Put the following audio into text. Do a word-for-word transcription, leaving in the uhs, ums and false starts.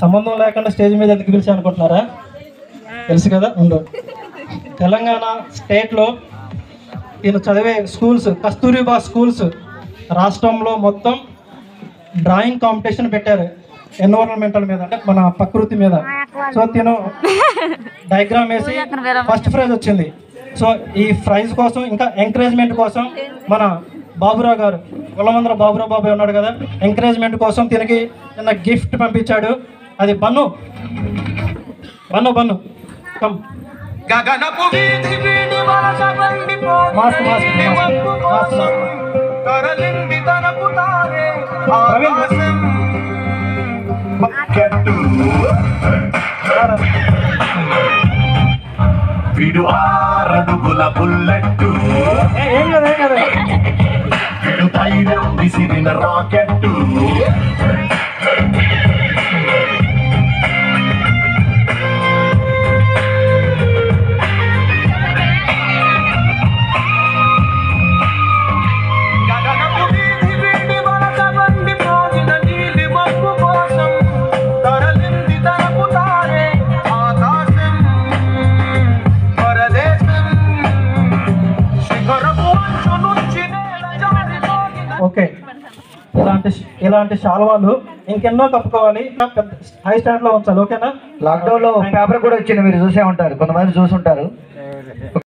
సంబంధం లేకుండా స్టేజ్ మీద ఎందుకు పిలిచి అనుకుంటున్నారా? తెలుసు కదా. ఉండు. తెలంగాణ స్టేట్లో ఈయన చదివే స్కూల్స్ కస్తూరిబా స్కూల్స్ రాష్ట్రంలో మొత్తం డ్రాయింగ్ కాంపిటీషన్ పెట్టారు ఎన్విరాన్మెంటల్ మీద, అంటే మన ప్రకృతి మీద. సో తిను డయాగ్రామ్ వేసి ఫస్ట్ ప్రైజ్ వచ్చింది. సో ఈ ప్రైజ్ కోసం ఇంకా ఎంకరేజ్మెంట్ కోసం మన బాబురావు గారు, కులమందర బాబురావు బాబాయ్ ఉన్నాడు కదా, ఎంకరేజ్మెంట్ కోసం తినకి నిన్న గిఫ్ట్ పంపించాడు. అది బన్ను బన్ను బన్ను కమ్ మాస్క్ మాస్క్ మాస్క్ విడు ఆరడుగుల బుల్లెట్టు, ఏం కదా ఏం కదా విడు ధైర్యం విసిరిన రాకెట్టు. ఓకే, ఇలాంటి ఇలాంటి శాల్వాలు ఇంకెన్నో కప్పుకోవాలి, పెద్ద హై స్టాండ్ లో ఉంచాలి. ఓకేనా? లాక్డౌన్ లో పేపర్ కూడా వచ్చింది, మీరు చూసే ఉంటారు, కొంతమంది చూసుంటారు.